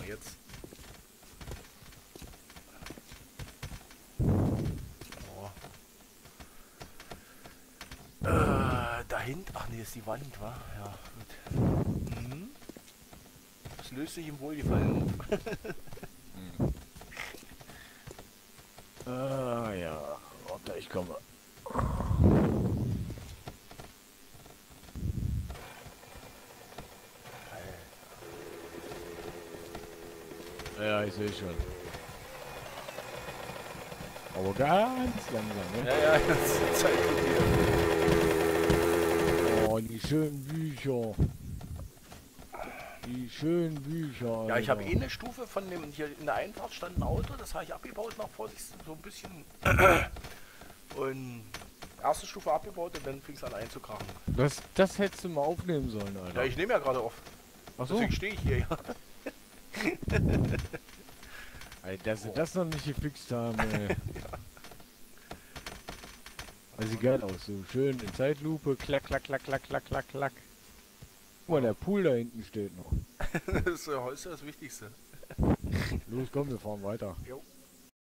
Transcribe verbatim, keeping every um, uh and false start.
jetzt. Oh. Äh, da hinten. Ach nee, ist die Wand, wa? Ja, gut. Mhm. Das löst sich im Wohlgefallen auf. Hm. Ah ja, warte, ich komme. Ja, ich sehe schon. Aber ganz langsam, ne? Ja, ja, das ist Zeit für dir. Oh, die schönen Bücher. Die schönen Bücher, Alter. Ja, ich habe eh eine Stufe von dem, hier in der Einfahrt stand ein Auto, das habe ich abgebaut nach Vorsicht, so ein bisschen. Und erste Stufe abgebaut und dann fing es an einzukrachen. Das, das hättest du mal aufnehmen sollen, Alter. Ja, ich nehme ja gerade auf. Ach so. Deswegen stehe ich hier, ja. Alter, dass sie Oh. das noch nicht gefixt haben, ey. Das sieht geil aus, so schön in Zeitlupe, klack, klack, klack, klack, klack, klack, klack. Guck mal, der Pool da hinten steht noch. Das ist ja heute das Wichtigste. Los, komm, wir fahren weiter. Jo.